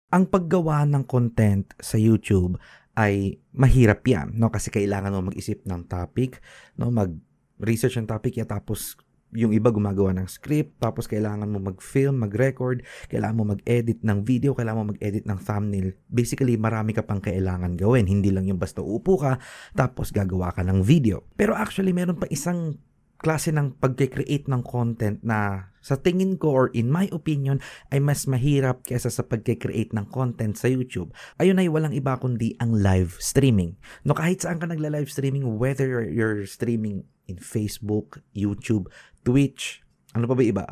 Ang paggawa ng content sa YouTube ay mahirap yan, no? Kasi kailangan mo mag-isip ng topic, no? Mag-research ng topic, tapos yung iba gumagawa ng script, tapos kailangan mo mag-film, mag-record, kailangan mo mag-edit ng video, kailangan mo mag-edit ng thumbnail. Basically, marami ka pang kailangan gawin. Hindi lang yung basta uupo ka, tapos gagawa ka ng video. Pero actually, meron pa isang klase ng pagke-create ng content na sa tingin ko or in my opinion ay mas mahirap kaysa sa pagke-create ng content sa YouTube. Ayun ay walang iba kundi ang live streaming. No, kahit saan ka nagla-live streaming, whether you're streaming in Facebook, YouTube, Twitch, ano pa ba iba?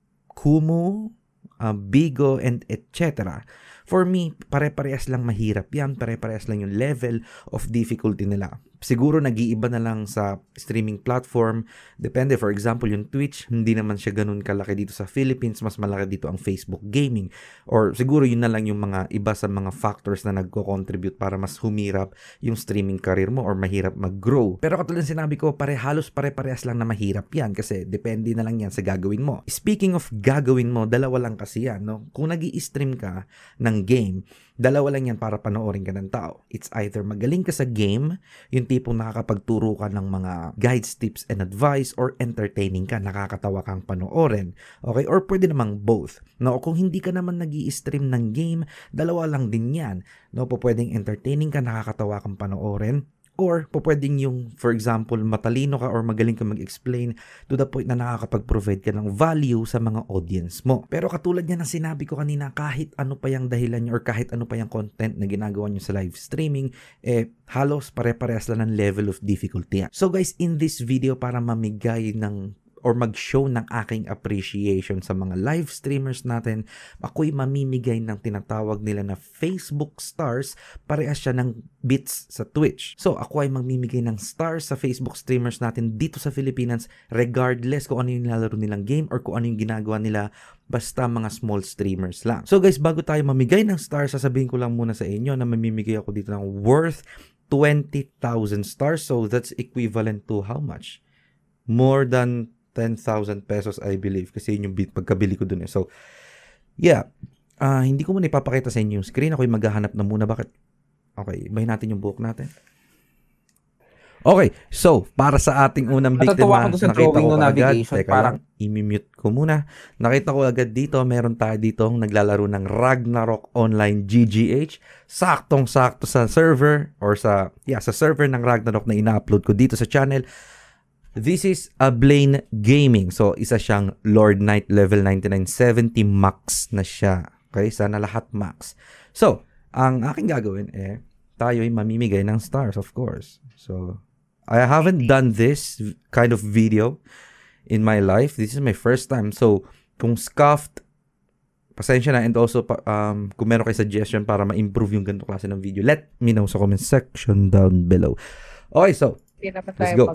Kumu, Bigo, and etc. For me, pare-parehas lang mahirap yan. Pare-parehas lang yung level of difficulty nila. Siguro nag-iiba na lang sa streaming platform. Depende. For example, yung Twitch, hindi naman siya ganun kalaki dito sa Philippines. Mas malaki dito ang Facebook Gaming. Or siguro yun na lang yung mga iba sa mga factors na nagko-contribute para mas humirap yung streaming career mo or mahirap mag-grow. Pero katulad sinabi ko, halos pare-parehas lang na mahirap yan kasi depende na lang yan sa gagawin mo. Speaking of gagawin mo, dalawa lang kasi yan. No? Kung nag-i-stream ka ng game, dalawa lang yan para panoorin ka ng tao. It's either magaling ka sa game, yung tipong nakakapagturo ka ng mga guides, tips, and advice, or entertaining ka, nakakatawa kang panoorin. Okay? Or pwede namang both. No? Kung hindi ka naman nag-i-stream ng game, dalawa lang din yan. No? Pwedeng entertaining ka, nakakatawa kang panoorin. Or, pwedeng yung, for example, matalino ka or magaling ka mag-explain to the point na nakakapag-provide ka ng value sa mga audience mo. Pero katulad niya ng sinabi ko kanina, kahit ano pa yung dahilan niyo or kahit ano pa yung content na ginagawa niyo sa live streaming, halos pare-parehas lang ng level of difficulty. So guys, in this video, para mamigay ng or mag-show ng aking appreciation sa mga live streamers natin, ako'y mamimigay ng tinatawag nila na Facebook stars, parehas siya ng bits sa Twitch. So, ako ay mamimigay ng stars sa Facebook streamers natin dito sa Philippines, regardless kung ano yung nilalaro nilang game or kung ano yung ginagawa nila, basta mga small streamers lang. So guys, bago tayo mamigay ng stars, sasabihin ko lang muna sa inyo na mamimigay ako dito ng worth 20,000 stars. So, that's equivalent to how much? More than 10,000 pesos, I believe. Kasi yun yung pagkabili ko dun eh. So, yeah. Hindi ko muna ipapakita sa inyo yung screen. Ako'y maghahanap na muna. Bakit? Okay, ibahin natin yung buhok natin. Okay, so, para sa ating unang biktima, nakita ko agad. Teka lang, i-mute ko muna. Nakita ko agad dito, meron tayo ditong naglalaro ng Ragnarok Online GGH. Saktong-sakto sa server, or sa server ng Ragnarok na ina-upload ko dito sa channel. This is a Blaine Gaming. So, isa siyang Lord Knight level 99, 70 max na siya. Okay? Sana lahat max. So, ang aking gagawin tayo'y mamimigay ng stars, of course. So, I haven't done this kind of video in my life. This is my first time. So, kung scuffed, pasensya na. And also, kung meron kayo suggestion para ma-improve yung ganito klase ng video, let me know sa comment section down below. Okay, so, let's go.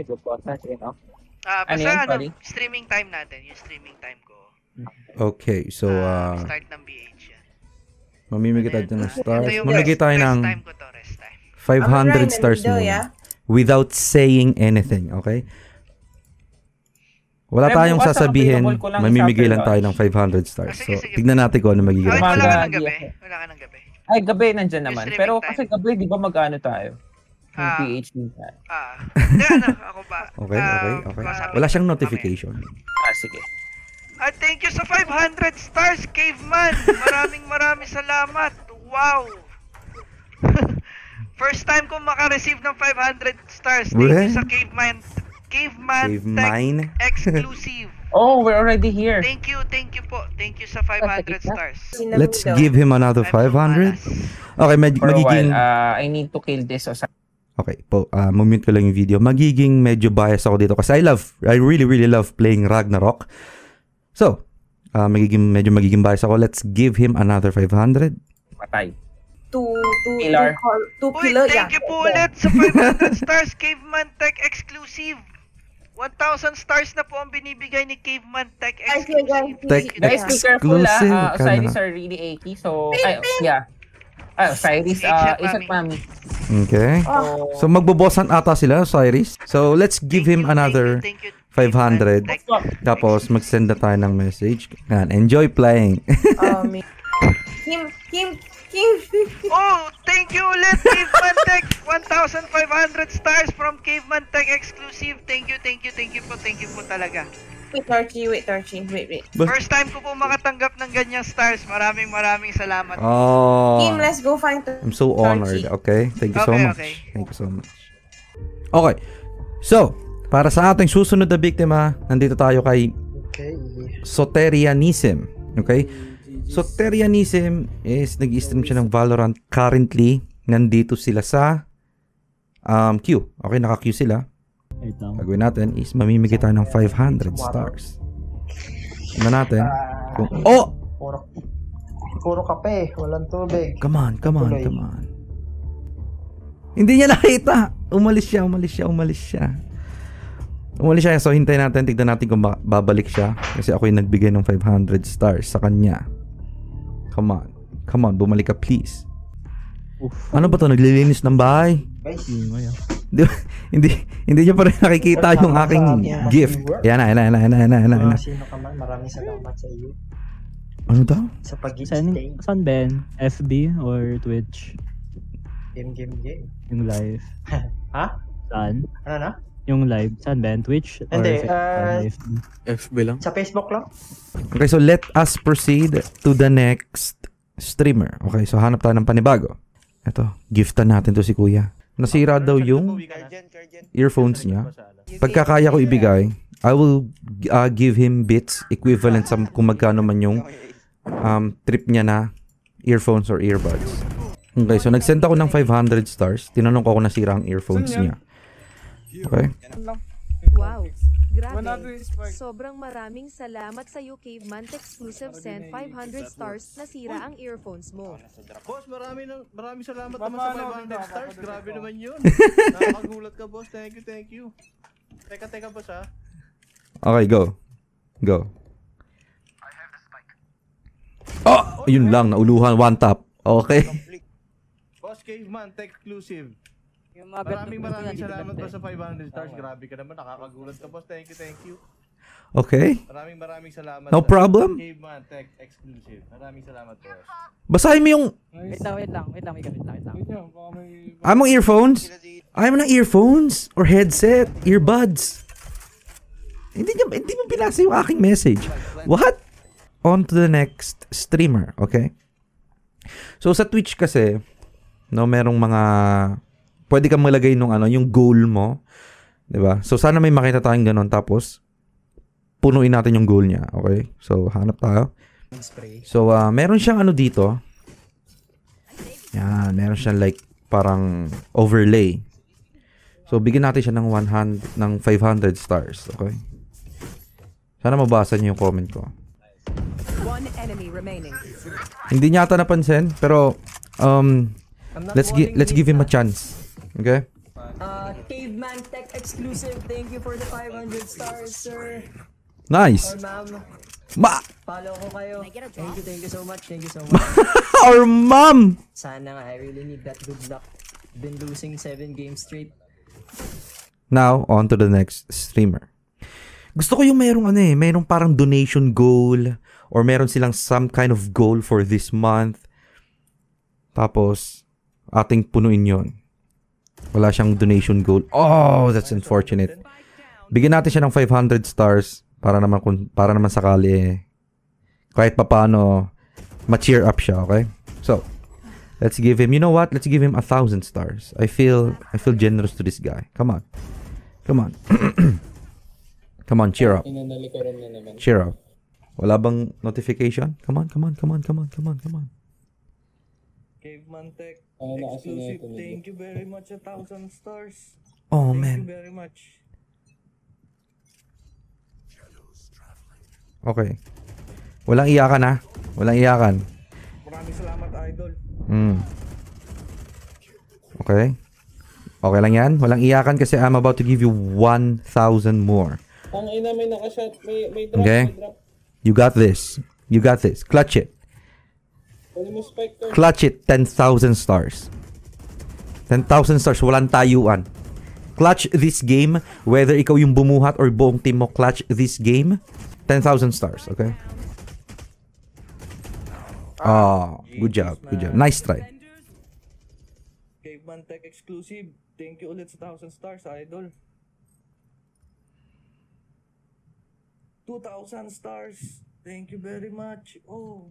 Streaming time natin. Yung streaming time ko. Okay, so start ng BH yan. mamimigay tayo ng stars. Mamimigay tayo ng rest time. 500 stars muna. Without saying anything, okay? Wala tayong sasabihin. Mamimigay lang tayo ng 500 stars. So, tignan natin kung ano magiging. Wala ka ng gabi. Ay, gabi nandyan naman. Pero kasi gabi, di ba mag-ano tayo? PhD tayo. Ako ba? Okay. Wala siyang notification. Sige. Thank you sa 500 stars, Caveman. Maraming salamat. Wow. First time ko maka-receive ng 500 stars. Thank you sa Caveman Tech exclusive. Oh, we're already here. Thank you po. Thank you sa 500 stars. Let's give him another 500. Okay, magiging I need to kill this. Okay po, mag-mute ko lang yung video. Magiging medyo bias ako dito kasi I really love playing Ragnarok. So, medyo magiging bias ako. Let's give him another 500. Patay. Two killer. Thank you po ulit sa 500 stars, Caveman Tech exclusive. 1,000 stars na po ang binibigay ni Caveman Tech exclusive. Guys, be careful Osiris are really achy. So, yeah. Osiris, isat mami. Okay. So, magbobosan ata sila, Osiris. So, let's give him another 500. Tapos, mag-send na tayo ng message. Enjoy playing. Kim. Oh, thank you ulit, Caveman Tech. 1,500 stars from Caveman Tech exclusive. Thank you po talaga. Wait, Torchy. Wait. First time ko po makatanggap ng ganyang stars. Maraming salamat. Oh. Kim, let's go find I'm so honored. Okay? Thank you so much. Okay. Thank you so much. Okay. So, para sa ating susunod na biktima, nandito tayo kay Soterianism. Okay? Soterianism is nag-stream siya ng Valorant currently. Nandito sila sa queue. Okay, naka-queue sila. Gagawin natin is mamimigay tayo ng 500 stars. Tignan natin. Puro kape, walang tubig. Come on. Hindi niya nakita. Umalis siya. So hintayin natin, tignan natin kung babalik siya. Kasi ako yung nagbigay ng 500 stars sa kanya. Come on, bumalik ka please. Ano ba to? Naglilinis ng bahay? Hindi niya pa rin nakikita yung aking gift. Yan na. Sino ka man, maraming salamat sa iyo. Ano daw? Sa pag-stay. Saan Ben? FB or Twitch? Game. Yung live. Ha? Saan? Ano na? Yung live. Saan Ben? Twitch? Or Hindi, FB? FB lang. Sa Facebook lang. Okay, so let us proceed to the next streamer. Okay, so hanap tayo ng panibago. Ito, giftan natin to si Kuya. Nasira daw yung earphones niya. Pagkakaya ko ibigay, I will give him bits equivalent sa kung magkano man yung trip niya na earphones or earbuds. Okay, so nag-send ako ng 500 stars. Tinanong ko kung nasira ang earphones niya. Okay? Wow, grabe. Sobrang maraming salamat sa iyo, Caveman Exclusive sent 500 stars, nasira ang earphones mo. Boss, maraming salamat naman sa 500 stars. Grabe naman yun. Nakakagulat ka, boss. Thank you. Teka, boss, ha? Okay, go. Oh! Yun lang, nauluhan. One tap. Okay. Boss Caveman, Tech Exclusive. Maraming salamat pa sa 500 stars. Grabe ka naman, nakakagulat ka, boss. Thank you. Okay. Maraming salamat. No problem. Caveman Tech Exclusive. Maraming salamat, boss. Basahin mo yung... Wait lang. Among earphones? Ayaw mo ng earphones? Or headset? Earbuds? Hindi mo binasa yung aking message. What? On to the next streamer, okay? So sa Twitch kasi, no, merong mga pwede kang malagay nung yung goal mo, 'di ba? So sana may makita tayong ganun, tapos punuin natin yung goal niya, okay? So hanap tayo. So meron siyang dito. Yan, meron siyang like parang overlay. So bigyan natin siya ng 500 stars, okay? Sana mabasa niyo yung comment ko. One enemy remaining. Hindi niya ata napansin, pero let's give him a chance. Okay? Caveman Tech Exclusive, thank you for the 500 stars, sir. Nice. Or ma'am, follow ko kayo. Thank you so much. Or mom. Sana nga, I really need that good luck. Been losing 7 games straight. Now, on to the next streamer. Gusto ko yung merong parang donation goal or meron silang some kind of goal for this month. Tapos, ating punuin yon. Wala siyang donation goal. Oh, that's unfortunate. Bigyan natin siya ng 500 stars para naman sakali kahit papaano ma-cheer up siya, okay? So, let's give him, let's give him 1,000 stars. I feel generous to this guy. Come on. Come on, cheer up. Cheer up. Wala bang notification? Come on. Caveman Tech Exclusive, thank you very much. 1,000 stars. Oh, Thank man. you very much. Okay. Walang iyakan, ha? Walang iyakan. Maraming salamat, idol. Okay. Okay lang yan. Walang iyakan kasi I'm about to give you 1,000 more. Ang ina, may nakashot. May drop. Okay? You got this. Clutch it. Clutch it. 10,000 stars. 10,000 stars. Walang tayuan. Clutch this game. Whether ikaw yung bumuhat or buong team mo, clutch this game. 10,000 stars. Okay? Oh. Good job. Good job. Nice try. Caveman Tech exclusive. Thank you ulit sa 1,000 stars, idol. 2,000 stars. Thank you very much. Oh.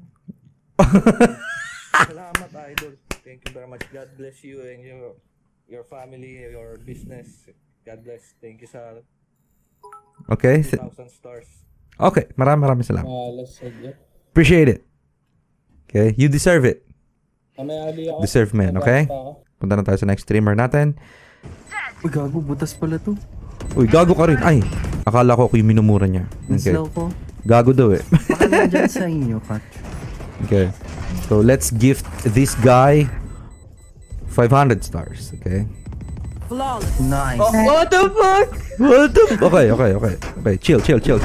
Salamat, idol. Thank you very much. God bless you and your family, your business. God bless. Thank you sa Okay. 2,000 stars. Okay. Maraming salamat. Appreciate it. Okay. You deserve it. Deserve man, okay? Punta na tayo sa next streamer natin. Uy, gago. Butas pala to. Uy, gago ka rin. Ay, akala ko ako yung minumura niya. Okay. Gago daw eh. Baka nandyan sa inyo, Pat. Okay. So, let's gift this guy 500 stars. Okay? Nice. What the fuck? Okay. Chill.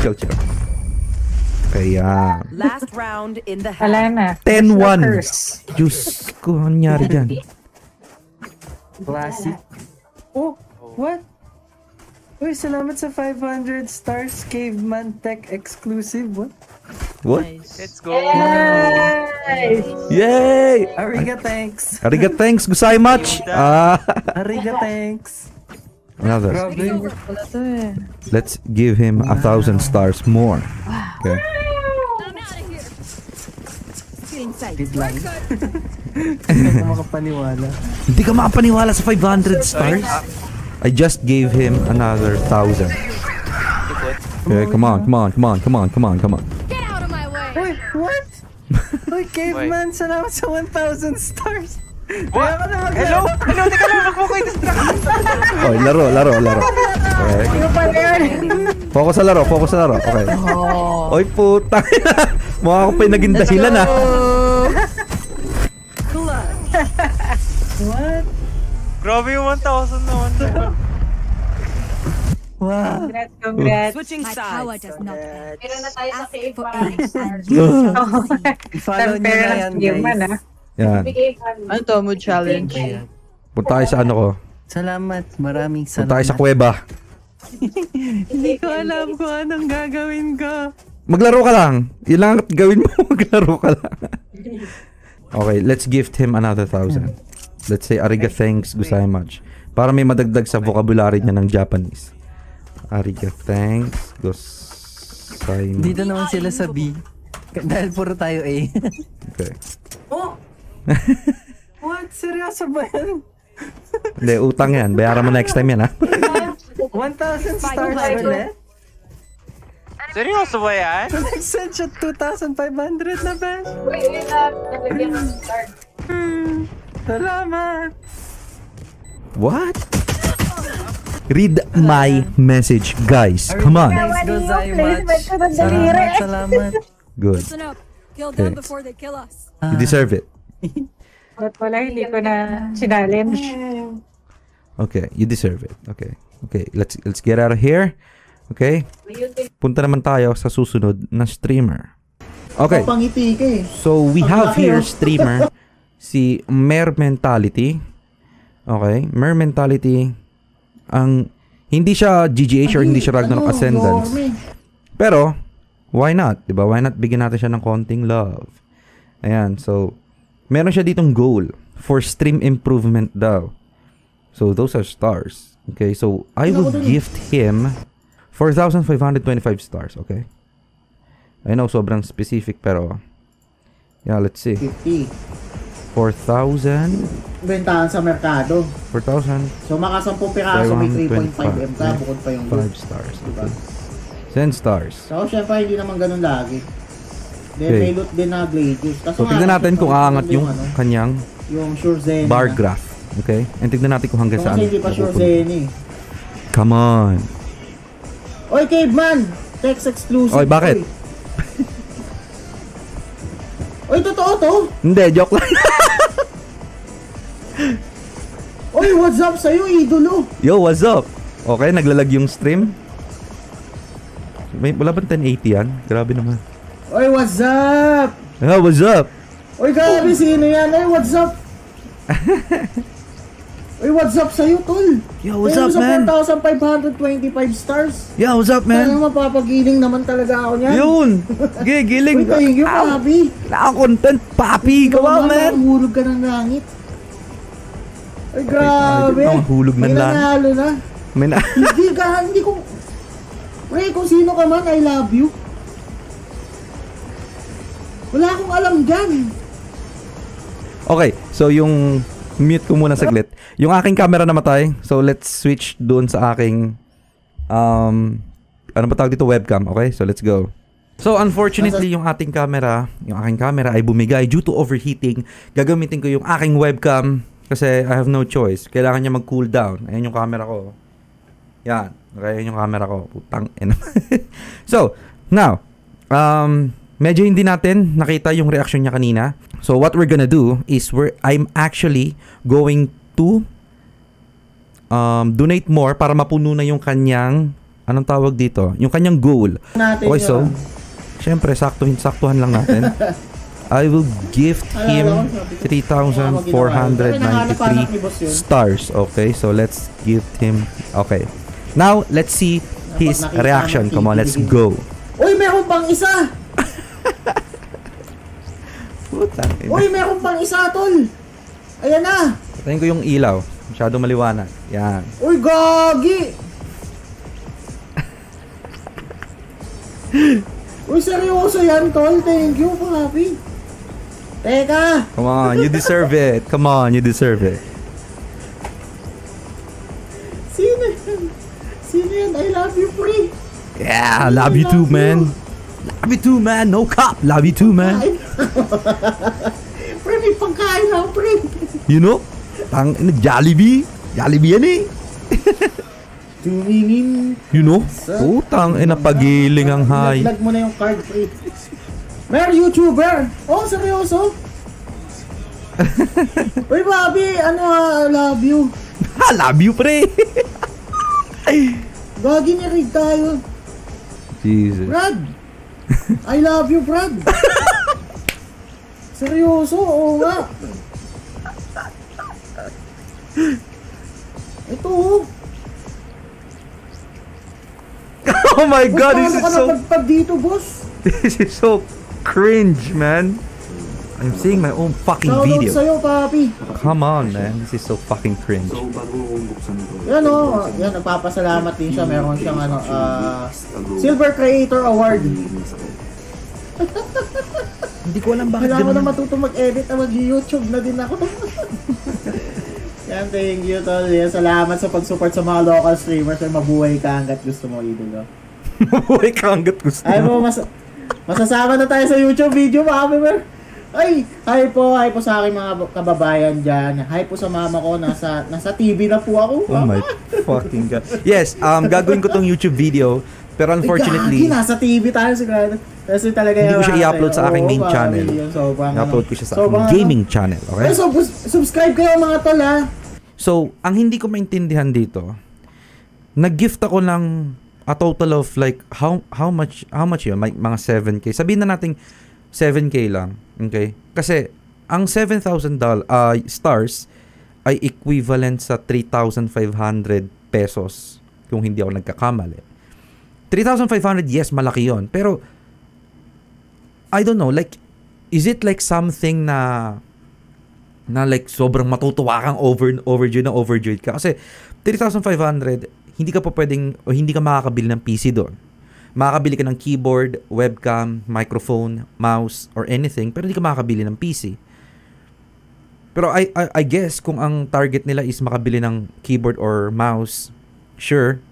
Okay, yan. Last round in the Wala na. 10-1. Diyos ko, ano nangyari dyan? Classic. Oh, what? Uy, salamat sa 500 stars. Caveman Tech exclusive. What? Let's go. Yay! Ariga thanks. Ariga thanks, gusay much. Ariga thanks. Another. Let's give him 1,000 stars more. Okay. Good lang. Hindi ka makapaniwala. Hindi ka makapaniwala sa 500 stars? I just gave him another 1,000. Okay, come on. Get out of my way! Uy, what? Uy, Caveman, salamat sa 1,000 stars. What? Hello? Teka lang, mag-focus. Oh, laro. Okay. Focus sa laro. Okay. Oy, puta. Mukha ko pa yung naging dahilan ah. What? Grabe yung 1,000 naman. Wow. Congrats. Switching sides. Meron na tayo sa Caveman. I-follow nyo na yan, guys. Yan. Ano to? Mood challenge. Punta tayo sa ano ko. Salamat. Maraming Punta salamat. tayo sa kuweba. Hindi ko alam kung anong gagawin ko. Maglaro ka lang. Yun lang gawin mo. Maglaro ka lang. Okay, let's gift him another 1,000. Let's say ariga thanks gozaimasu. Para may madagdag sa vocabulary niya ng Japanese. Ariga thanks gozaimasu. Dito naman sila sa B. Dahil puro tayo A. Okay. Oh! What? Seryoso ba yan? Hindi, utang yan. Bayaran mo next time yan, ha? 1,000 stars ulit? Seryoso ba yan? Nag-send siya 2,500 na ba? Wait, nalagyan ng start. Salamat! What? Read my message, guys. Come on. Thanks, gozaimasu. Salamat. Good. Listen up. Kill Okay. them before they kill us. You deserve it. Ba't wala hindi ko na challenge? Okay, you deserve it. Okay. Okay, let's get out of here. Okay? Punta naman tayo sa susunod na streamer. Okay. So we have here streamer si Mer Mentality. Okay, Mer Mentality ang hindi siya GGH or hindi siya Ragnarok Ascendance. Pero why not? 'Di ba? Why not bigyan natin siya ng konting love? Ayan, so meron siya ditong goal for stream improvement daw. So those are stars. Okay, so I will gift him 4,525 stars, okay? I know sobrang specific pero yeah, let's see. 4,000 bentahan sa merkado. 4,000. So maka 10 piraso may 3.5M ka bukod pa yung 5 stars. Diba? 10 stars. So syempre hindi naman ganun lagi. Then Okay. may loot din na Gladius. So tignan natin kung aangat yung kanyang yung Sure Zen bar graph. Okay? And tignan natin kung hanggang so, saan. kasi hindi pa Sure mapupunta. Zen eh. Come on. Oy Caveman! Text exclusive. Oy, bakit? Oy, totoo to? Hindi, joke lang. Oy, what's up sa'yo, idolo? Yo, what's up? Okay, naglalag yung stream. May wala ba 1080 yan? Grabe naman. Oy, what's up? Oh, what's up? Oy, grabe, sino yan? Oy, what's up? Uy, what's up sa'yo, tol? Yo, what's up, man? 4,525 stars. Yo, what's up, man? Kaya mapapagiling naman talaga ako niyan. Yun! Okay, giling. Uy, thank you, papi. Naka-content, papi. Come on, man. Mahulog ka ng langit. Ay, grabe. Mahulog ng langit. May nanalo na. Hindi ko... Pre, kung sino ka man, I love you. Wala akong alam dyan. Okay, so yung... Mute ko muna saglit. Yung aking camera namatay. So let's switch doon sa aking ano ba tawag dito, webcam. Okay? So let's go. So unfortunately yung aking camera ay bumigay due to overheating. Gagamitin ko yung aking webcam kasi I have no choice. Kailangan niya mag-cool down. Ayan yung camera ko. Yan. Okay, ayan yung camera ko. Putang ina. So, now, medyo hindi natin nakita yung reaction niya kanina. So what we're gonna do is I'm actually going to donate more para mapuno na yung kanyang anong tawag dito? Yung kanyang goal. Okay, so syempre saktuhan lang natin. I will gift him 3,493 stars. Okay, so let's gift him. Okay. Now, let's see his reaction. Come on, let's go. Uy, meron pang isa! Uy, meron pang isa, tol! Ayan na! Patayin ko yung ilaw. Masyado maliwanag. Yan. Uy, gagi! Uy, seryoso yan, tol. Thank you, papi. Teka! Come on, you deserve it. Come on, you deserve it. Sino yan? Sino yan? I love you, pre. Yeah, love you too, man. Love you too, man. No cop. Love you too, man. Pre, may pagkain lang, pre. You know? Jollibee. Jollibee yan eh. Tumingin. You know? Putang ina, pagiling ang high. Lag mo na yung card, pre. Mer, YouTuber. Oh, seryoso? Uy, Bobby, love you. Love you, pre. Gagi niya rin tayo. Jesus. Brad. I love you, Brad. Seryoso? Oo nga. Ito. Oh my God, this is so... Pag dito, boss? This is so cringe, man. I'm seeing my own fucking video. Shoutout sa'yo, papi. Come on, man. This is so fucking cringe. Yan o. Yan, nagpapasalamat din siya. Meron siyang Silver Creator Award. Hindi ko alam bakit kailangan ko na matuto mag-edit na mag-YouTube na din ako. Yan, thank you, tol. Yan, salamat sa pag-support sa mga local streamers. Ay, mabuhay ka hanggat gusto mo, idol. Mabuhay ka hanggat gusto mo. Ay mo, masasama na tayo sa YouTube video, mga member. Ay, hi po sa aking mga kababayan dyan. Hi po sa mama ko, nasa TV na po ako. Oh my fucking God. Yes, gagawin ko tong YouTube video. Pero unfortunately, nasa TV tayo sigurado. Kasi talaga hindi ko siya i-upload sa aking main channel. I-upload ko siya sa aking gaming channel. Okay? So, subscribe kayo mga tol, ha? So, ang hindi ko maintindihan dito, nag-gift ako ng a total of like, how much yun? Mga 7K. Sabihin na natin 7K lang. Okay? Kasi, ang 7,000 stars ay equivalent sa 3,500 pesos kung hindi ako nagkakamali. 3,500, yes, malaki yon. Pero, I don't know, like, is it like something na like sobrang matutuwa kang overjoyed ka? Kasi, 3,500, hindi ka pa pwedeng, o hindi ka makakabili ng PC doon. Makakabili ka ng keyboard, webcam, microphone, mouse, or anything, pero hindi ka makakabili ng PC. Pero I guess, kung ang target nila is makabili ng keyboard or mouse, sure.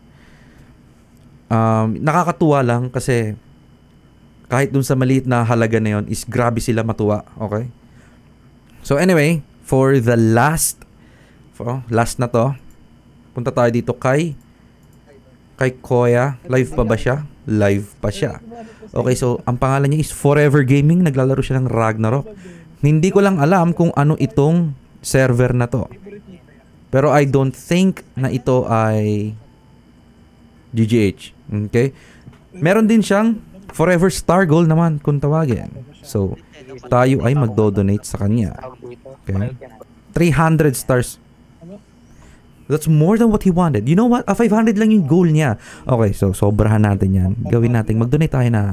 Nakakatuwa lang kasi kahit dun sa maliit na halaga na yun is grabe sila matuwa. Okay? So anyway, for the last na to, punta tayo dito kay Koya. Live pa ba siya? Live pa siya. Okay, so ang pangalan niya is Forever Gaming. Naglalaro siya ng Ragnarok. Hindi ko lang alam kung ano itong server na to. Pero I don't think na ito ay GGH. Okay? Meron din siyang Forever Star Gold naman kung tawagin. So, tayo ay magdo-donate sa kanya. Okay? 300 stars. That's more than what he wanted. You know what? 500 lang yung goal niya. Okay, so sobrahan natin yan. Gawin natin. Mag-donate tayo na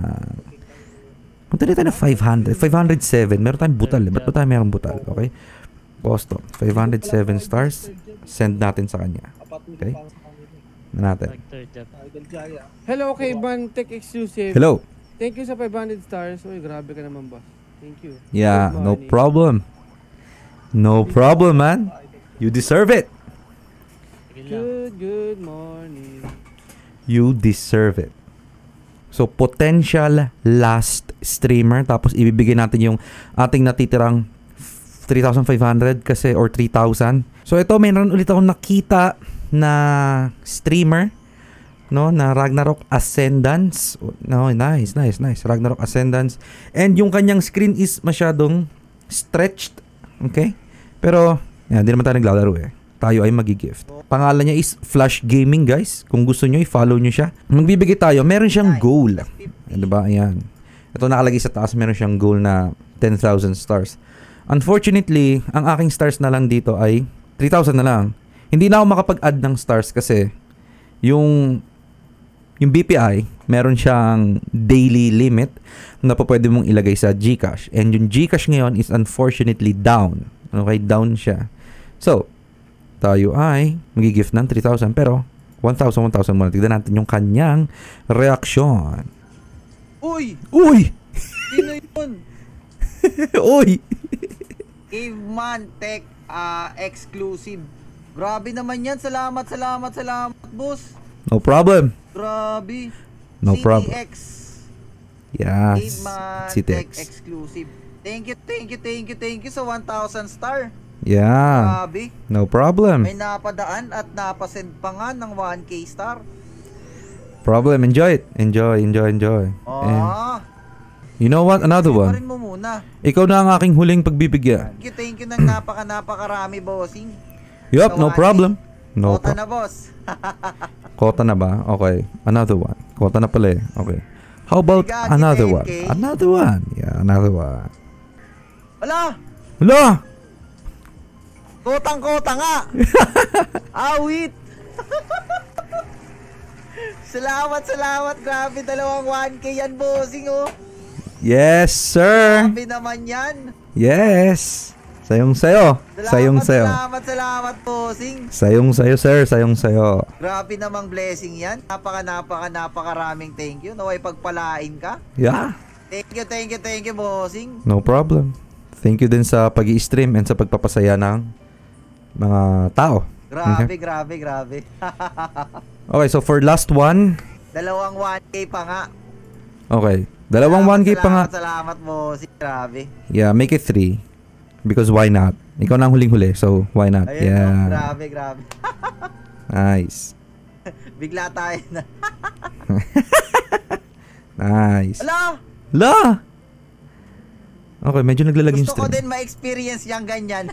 500. 507. Meron tayong butal. Ba't ba tayo meron butal? Okay? Posto. 507 stars. Send natin sa kanya. Okay? Natin. Hello, Caveman Tech Exclusive. Hello. Thank you sa 500 stars. Uy, grabe ka naman, boss. Thank you. Yeah, no problem. No problem, man. You deserve it. Good morning. You deserve it. So, potential last streamer. Tapos, ibibigay natin yung ating natitirang 3,500 kasi or 3,000. So, ito, mayroon ulit akong nakita na streamer. No, na Ragnarok Ascendance. No, nice. Ragnarok Ascendance. And yung kanyang screen is masyadong stretched. Okay? Pero, yan, di naman tayo naglalaro eh. Tayo ay magi-gift. Pangalan niya is Flash Gaming, guys. Kung gusto nyo, i-follow nyo siya. Magbibigay tayo. Meron siyang goal. Diba? Ayan. Ito nakalagay sa taas. Meron siyang goal na 10,000 stars. Unfortunately, ang aking stars na lang dito ay 3,000 na lang. Hindi na ako makapag-add ng stars kasi yung BPI, meron siyang daily limit na pwede mong ilagay sa GCash. And yung GCash ngayon is unfortunately down. Okay, down siya. So, tayo ay magigift ng 3,000 pero 1,000 muna. Tignan natin yung kanyang reaksyon. Uy! Sino yun? Uy! Caveman Tech Exclusive. Grabe naman yan. Salamat, boss. No problem. Grabe. No problem. CTX. Yes. Caveman CTX. Tech Exclusive. Thank you sa 1,000 star. Yeah. Grabe. No problem. May napadaan at napasend pa nga ng 1K star. Problem. Enjoy it. Enjoy. You know what? Another one. Mo muna. Ikaw na ang aking huling pagbibigyan. Thank you ng napakarami, bossing. Yup, no problem. No Kota problem. na, boss. Kota na ba? Okay. Another one. Kota na pala eh. Okay. How about another one? Another one. Yeah, another one. Wala! Kotang-kota nga! Awit! Salamat. Grabe, dalawang 1K yan, bossing, oh. Yes, sir. Grabe naman yan. Yes. Sayong-sayo. Salamat, bossing. Sayong-sayo, sir. Sayong-sayo. Grabe namang blessing yan. Napakaraming thank you. Naway pagpalain ka. Yeah. Thank you, bossing. No problem. Thank you din sa pag-i-stream and sa pagpapasaya ng mga tao. Grabe. Okay, so for last one. Dalawang 1K pa nga. Okay. Dalawang 1K pa nga. Salamat, bossing. Grabe. Yeah, make it 3. Because why not? Ikaw na ang huling-huli, so why not? Ayun, yeah. Grabe. Nice. Bigla tayo na. Nice. Ala! Okay, medyo naglalag yung Gusto ko stream. din ma-experience yung ganyan.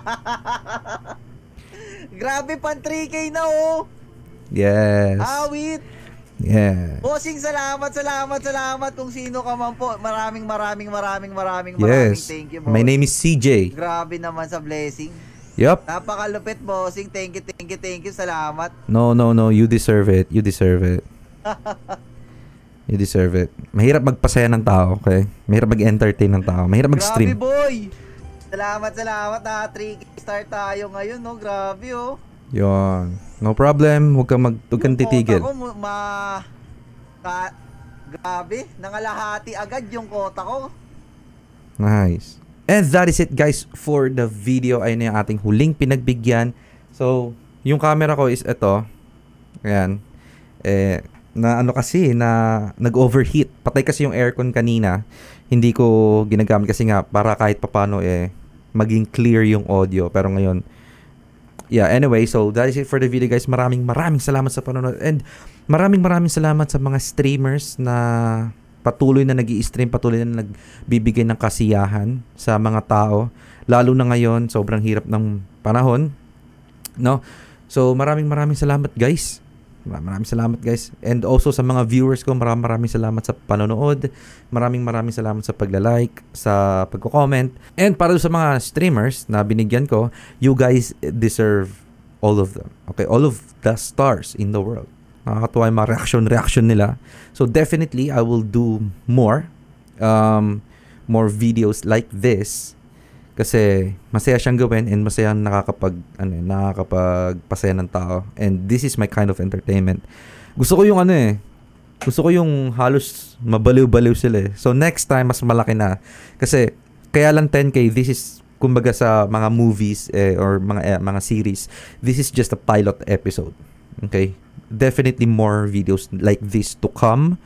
Grabe, pan 3K na, oh. Yes. Awit. Yeah. Bossing, salamat kung sino ka man po. Maraming Yes. thank you, boss. My name is CJ. Grabe naman sa blessing. Yup. Napakalupit, bossing. Thank you. Salamat. No. You deserve it. You deserve it. Mahirap magpasaya ng tao, okay? Mahirap mag-entertain ng tao. Mahirap mag-stream. Grabe, boy. Salamat. 3K star tayo ngayon, no? Grabe, oh. Yon. No problem. Huwag kang titigil. Kota ko, grabe. Nangalahati agad yung kota ko. Nice. And that is it, guys, for the video. Ayun na yung ating huling pinagbigyan. So, yung camera ko is ito. Ayan. Na ano kasi, na nag-overheat. Patay kasi yung aircon kanina. Hindi ko ginagamit kasi nga para kahit papano maging clear yung audio. Pero ngayon, yeah, anyway, so that is it for the video, guys. Maraming salamat sa panonood. And maraming salamat sa mga streamers na patuloy na nag-i-stream, patuloy na nagbibigay ng kasiyahan sa mga tao. Lalo na ngayon, sobrang hirap ng panahon. No? So, maraming salamat, guys. Maraming salamat, guys. And also sa mga viewers ko, maraming salamat sa panonood. Maraming salamat sa pagla-like, sa pagko-comment. And para sa mga streamers na binigyan ko, you guys deserve all of them. Okay, all of the stars in the world. Nakakatuwa yung mga reaction nila. So definitely, I will do more videos like this kasi masaya siyang gawin and masaya nakakapagpasaya ng tao. And this is my kind of entertainment. Gusto ko yung halos mabaliw-baliw sila eh. So next time, mas malaki na. Kasi kaya lang 10K, this is kumbaga sa mga movies or mga series, this is just a pilot episode. Okay? Definitely more videos like this to come.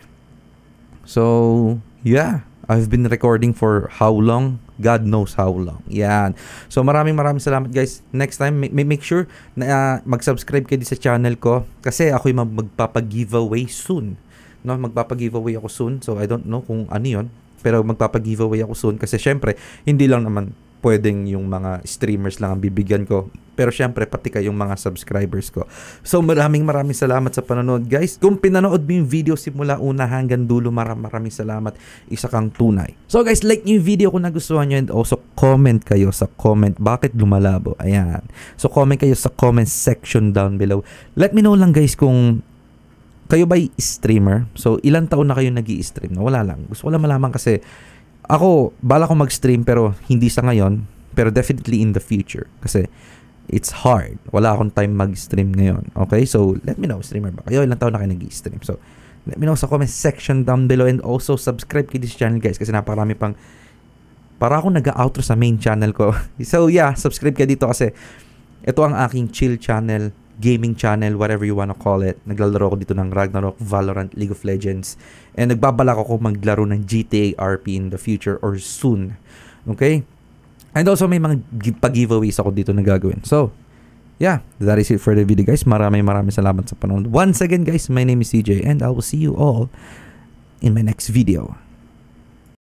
So, yeah. I've been recording for how long? God knows how long. Yan. So, maraming salamat guys. Next time, make sure na mag-subscribe kayo sa channel ko kasi ako'y magpapag-giveaway soon. No, magpapag-giveaway ako soon. So, I don't know kung ano yun. Pero magpapag-giveaway ako soon kasi syempre, hindi lang naman pwedeng yung mga streamers lang ang bibigyan ko. Pero syempre, pati kayong mga subscribers ko. So, maraming salamat sa panonood, guys. Kung pinanood mo yung video simula una hanggang dulo, maraming salamat. Isa kang tunay. So, guys, like yung video kung nagustuhan nyo and also comment kayo sa comment. Bakit lumalabo? Ayan. So, comment kayo sa comment section down below. Let me know lang, guys, kung kayo ba'y streamer? So, ilang taon na kayo nag-i-stream? No, wala lang. Gusto ko lang malaman kasi ako, bala ko mag-stream pero hindi sa ngayon. Pero definitely in the future. Kasi it's hard. Wala akong time mag-stream ngayon. Okay? So, let me know. Streamer ba kayo? Ilang taon na kayo nag-i-stream? So, let me know sa comment section down below. And also, subscribe kayo this channel, guys. Kasi napakarami pang para akong nag-outro sa main channel ko. So, yeah. Subscribe kayo dito kasi ito ang aking chill channel, gaming channel, whatever you wanna call it. Naglalaro ko dito ng Ragnarok, Valorant, League of Legends. And nagbabalak ako maglaro ng GTA RP in the future or soon. Okay? And also may mga pag-giveaways ako dito na gagawin. So, yeah, that is it for the video, guys. Maraming salamat sa panonood. Once again, guys, my name is CJ and I will see you all in my next video.